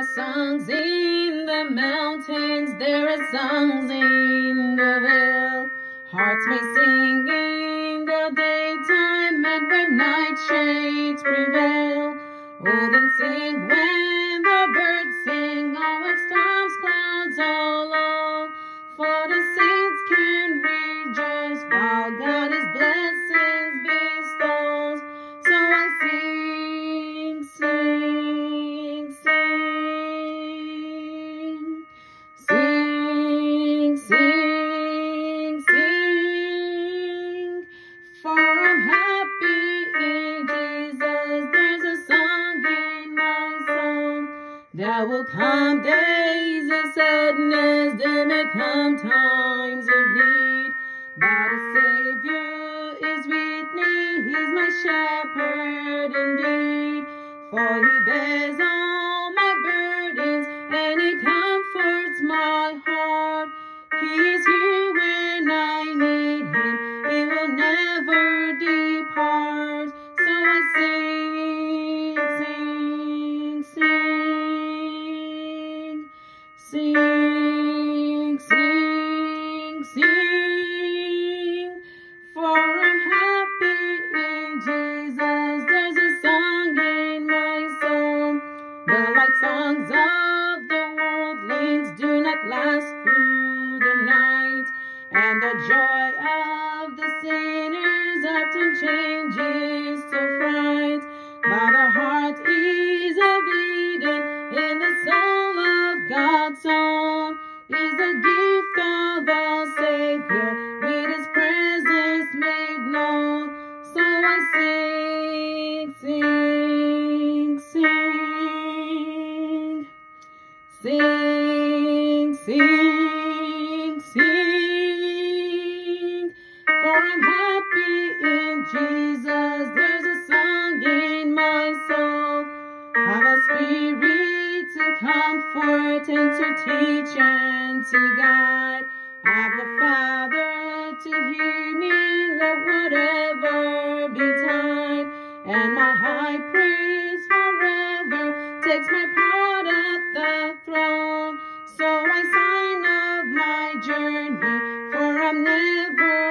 songs in the mountains, there are songs in the vale. Hearts may sing in the daytime, and when night shades prevail. Oh, then sing when the birds sing, oh, when storms, clouds all low. For the saints can rejoice while God His blessings bestows. So I sing, sing, sing, sing, sing, sing. For I'm happy in Jesus. There's a song in my soul. There will come days of sadness, there may come times of need, but a Savior is with me, He's my shepherd indeed. For He bears all my burdens, and He comforts my heart. He is here when I need Him, He will never depart. So I sing, sing, sing, sing, sing, sing. For I'm happy in Jesus. There's a song in my soul. The light songs of the worldlings do not last through the night, and the joy of the sinners often changes to fright. But the heart is of Eden in the soul of God's own, is the gift of our Savior, with His presence made known. So I sing, sing, sing, sing, sing, sing. For I'm happy in Jesus. There's a song in my soul. I've a Spirit to comfort and to teach and to guide. I've a Father to hear me, let whatever betide. And my high priest forever takes my part at the throne. So I sign of my journey, for I'm never